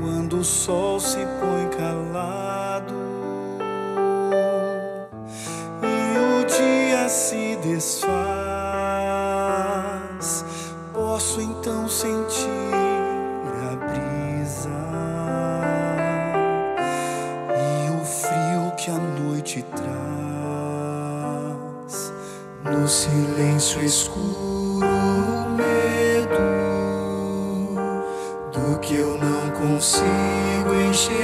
quando o sol se põe calado e o dia se desfaz, posso então sentir a brisa e o frio que a noite traz. No silêncio escuro, o medo do que eu não consigo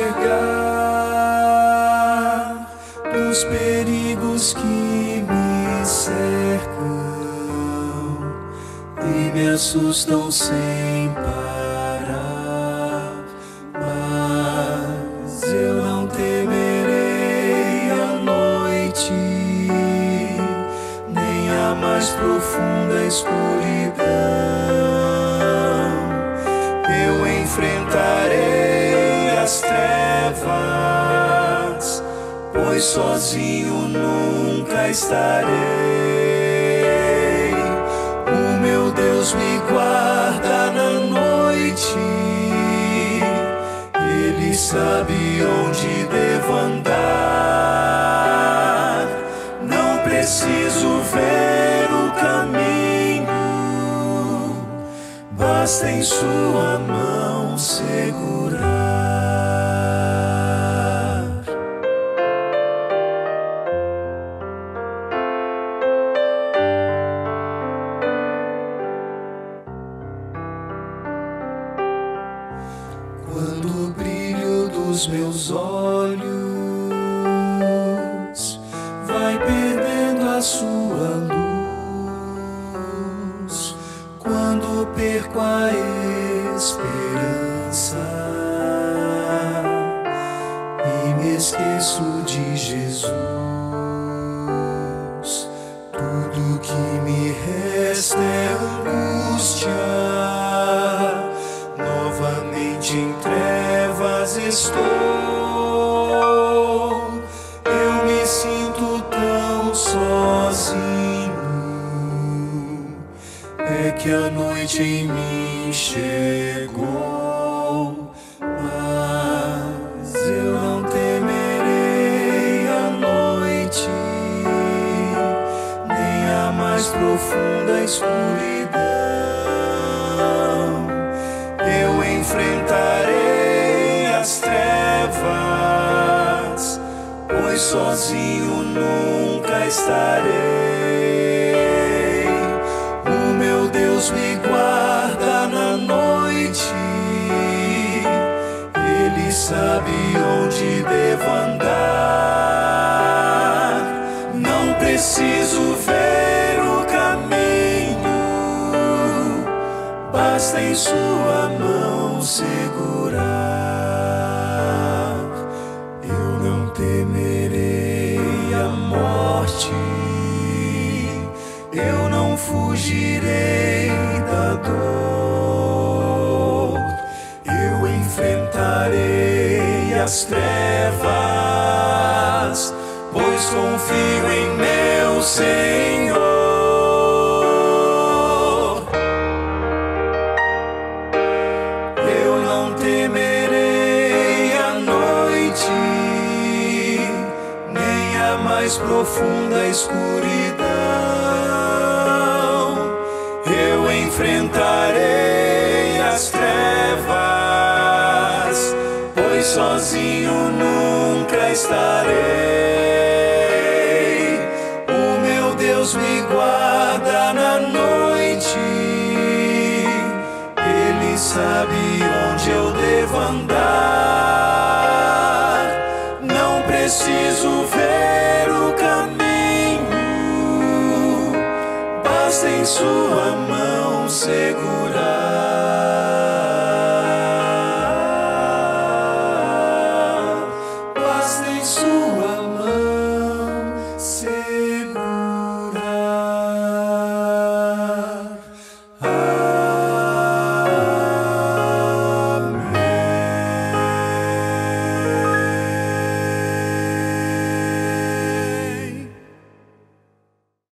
enxergar, dos perigos que me cercam e me assustam sem parar. Mas eu não temerei a noite, nem a mais profunda escuridão. Eu enfrentarei as trevas, pois sozinho nunca estarei. O meu Deus me guarda na noite, Ele sabe onde devo andar. Não preciso ver o caminho, basta em sua mão segurar. Quando o brilho dos meus olhos vai perdendo a sua luz, quando perco a esperança e me esqueço de Jesus, tudo que me resta é angústia. Novamente em trevas estou, eu me sinto tão sozinho. É que a noite em mim chegou, mas eu não temerei a noite, nem a mais profunda escuridão. Eu enfrentarei as trevas, pois sozinho nunca estarei. O meu Deus me guarda na noite, Ele sabe onde devo andar. Não preciso ver o caminho, basta em sua mão segurar. Eu não temerei a morte, eu não fugirei da dor. Eu enfrentarei as trevas, pois confio em meu Senhor. Eu não temerei a noite, nem a mais profunda escuridão. Eu enfrentarei as trevas, pois sozinho nunca estarei. O meu Deus me guarda na noite, Ele sabe onde eu devo andar. Não preciso ver o caminho, basta em sua mão segurar.